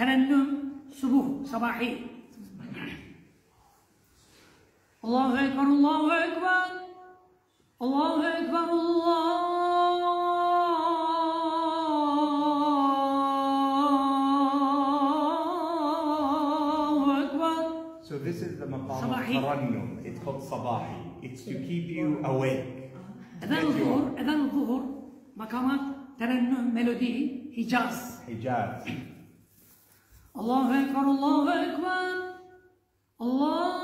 ترنم صباحي. الله أكبر الله أكبر الله أكبر الله أكبر. So this is the maqam of tarannum. It's called sabahi. It's to keep you awake. أذان الظهر مقامات ترنم ميلودي حجاز. الله أكبر الله أكبر الله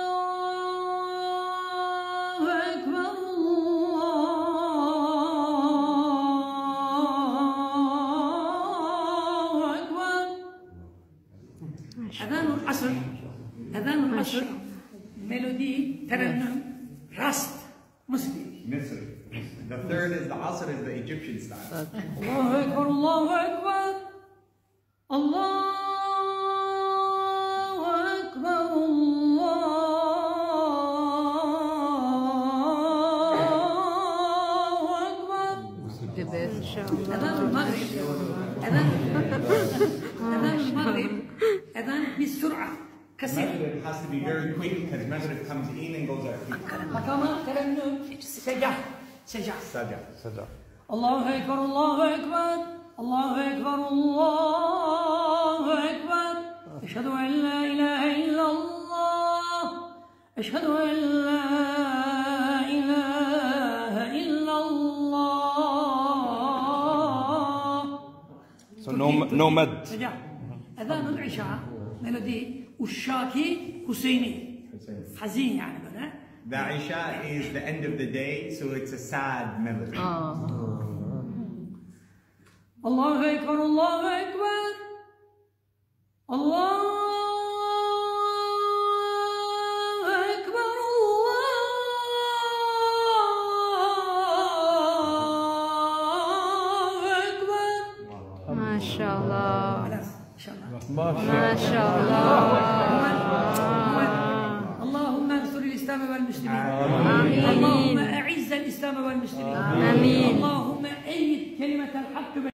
أكبر الله أكبر. أذان العصر ميلودي ترنم راست مصري. The third is the Asr, is the Egyptian style. الله أكبر الله أكبر الله أكبر الله أكبر. إن شاء الله. أذان المغرب أذان بسرعة كثيرة. Maghrib has to be very quick because Maghrib comes in and goes out. مقامات ترنم سجع. الله أكبر الله أكبر الله أكبر الله أكبر. أشهد أن لا إله إلا الله أشهد أن لا إله إلا الله. So no mad. أذان العشاء ميلودي والشاكي حسيني حزين يعني بنا. The Isha is the end of the day, so it's a sad melody. الله أكبر الله أكبر الله أكبر الله أكبر. ما شاء الله ما شاء الله. اللهم انصر الإسلام والمسلمين. اللهم أعز الإسلام والمسلمين. اللهم أيد كلمة الحق.